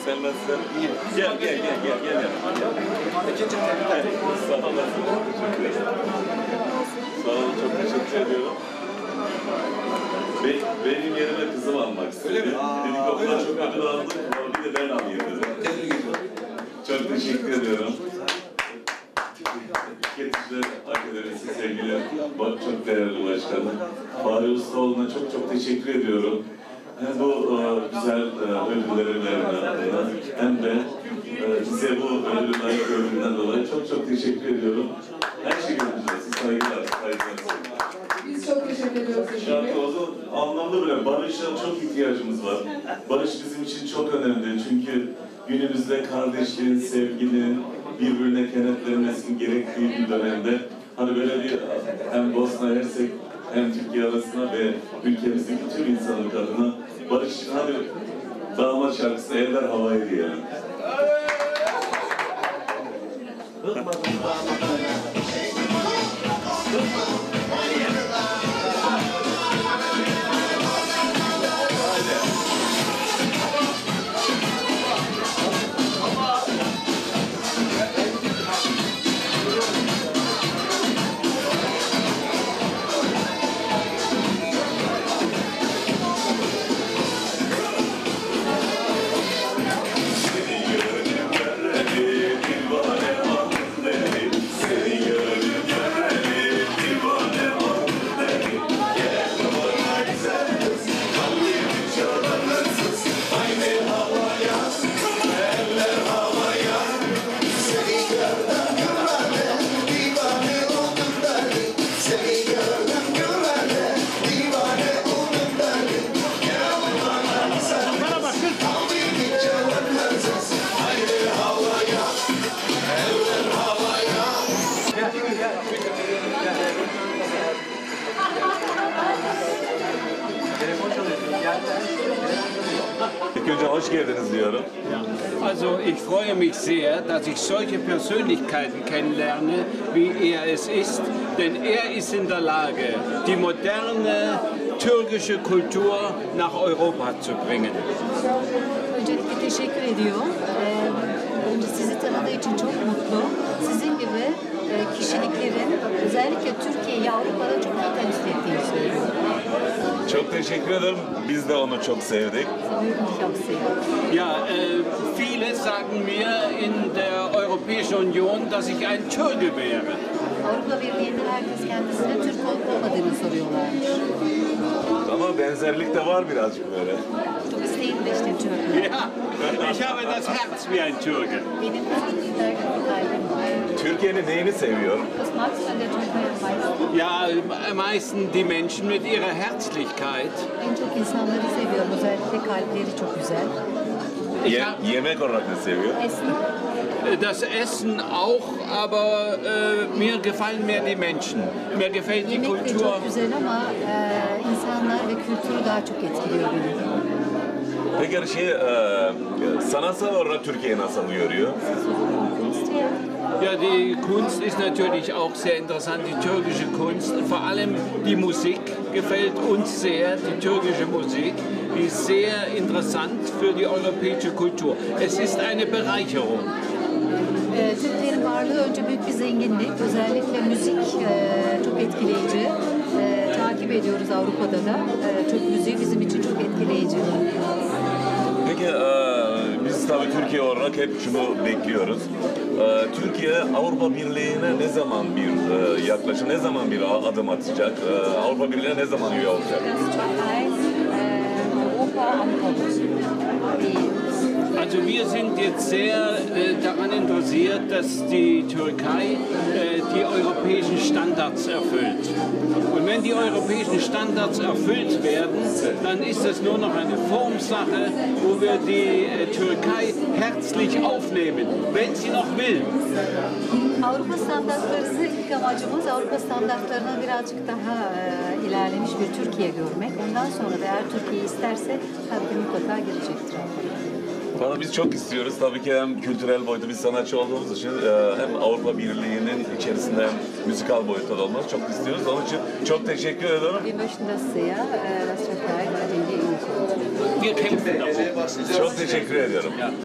Sen nasılsın? İyi. Gel. Sağ olasın. Sağ olun, çok teşekkür ediyorum. Benim yerime kızım almak istedi. Öyle mi? Dedik o kadar çok ödül aldık, bir de ben alayım dedim. Çok teşekkür ediyorum. Tüketiciler Akademisi sevgili, çok değerli başkanım. Fahri Ustaoğlu'na çok teşekkür ediyorum. Hem bu güzel ödülleri vermen adına hem de bize bu ödülü layık gördüğünden dolayı çok teşekkür ediyorum. Her şey göreceğiz. Saygılar. Biz çok teşekkür ediyoruz. Şarkı anlamda bile barışa çok ihtiyacımız var. Barış bizim için çok önemli çünkü günümüzde kardeşliğin, sevginin birbirine kenetlenmesinin gerektiği bir dönemde hani böyle bir hem Bosna Hersek hem Türkiye arasında ve ülkemizdeki tüm insanlık adına barış için hadi damat şarkısı eller havaydı yani. İlk önce hoş geldiniz diyorum. Also ich freue mich sehr, dass ich solche Persönlichkeiten kennenlerne, wie er es ist, denn er ist in der Lage, die moderne türkische Kultur nach Europa zu bringen. Öncelikle teşekkür ediyor. Önce sizi tanıdığı için çok mutlu. Sizin gibi kişiliklerin özellikle Türkiye'yi Avrupa'da çok iyi temsil ettiğini söylüyor. Çok teşekkür ederim. Biz de onu çok sevdik. Ja, viele sagen mir in der Europäischen Union, dass ich ein Türke wäre. Avrupa Birliği'nde herkes kendisine Türk olup olmadığını soruyorlarmış. Ama benzerlik de var birazcık böyle. Du bist ähnlich den Türken. Ja, ich habe das Herz wie ein Türke. Benim kalbim var. Türkiye'nin neyini seviyor? Was magst du an der Türkei am meisten? Ja, am meisten die Menschen mit ihrer Herzlichkeit. En çok insanları seviyorum. Özellikle kalpleri çok güzel. Yemek olarak ne seviyor? Essen. Das Essen auch, aber mir gefallen mehr die Menschen. Mir gefällt die Yemek de Kultur. çok güzel ama insanlar ve kültürü daha çok etkiliyor beni. Peki sanatsal olarak Türkiye nasıl görüyor? Ja, die Kunst ist natürlich auch sehr interessant, die türkische Kunst. Vor allem die Musik gefällt uns sehr, die türkische Musik. Die ist sehr interessant für die europäische Kultur. Es ist eine Bereicherung. Türklerin varlığı önce büyük bir zenginlik. Özellikle müzik çok etkileyici. Takip ediyoruz Avrupa'da da. Türk müziği bizim için çok etkileyici. Peki biz tabii Türkiye olarak hep şunu bekliyoruz. Türkiye Avrupa Birliği'ne ne zaman bir yaklaşım, ne zaman bir adım atacak? Avrupa Birliği'ne ne zaman üye olacak? Also wir sind jetzt sehr daran interessiert, dass die Türkei die europäischen Standards erfüllt. Und wenn die europäischen Standards erfüllt werden, dann ist es nur noch eine Formsache, wo wir die Türkei herzlich aufnehmen, wenn sie noch will. Avrupa standartları ilk amacımız Avrupa standartlarına birazcık daha ilerlemiş bir Türkiye görmek. Ondan sonra da eğer Türkiye isterse tabii mutlaka girecektir. Valla biz çok istiyoruz. Tabii ki hem kültürel boyutu, biz sanatçı olduğumuz için hem Avrupa Birliği'nin içerisinde hem müzikal boyutta da olmak çok istiyoruz. Onun için çok teşekkür ederim. Wir möchten das sehr, dass Türkei bei den EU kommt. Wir kämpfen darum. Çok teşekkür ediyorum.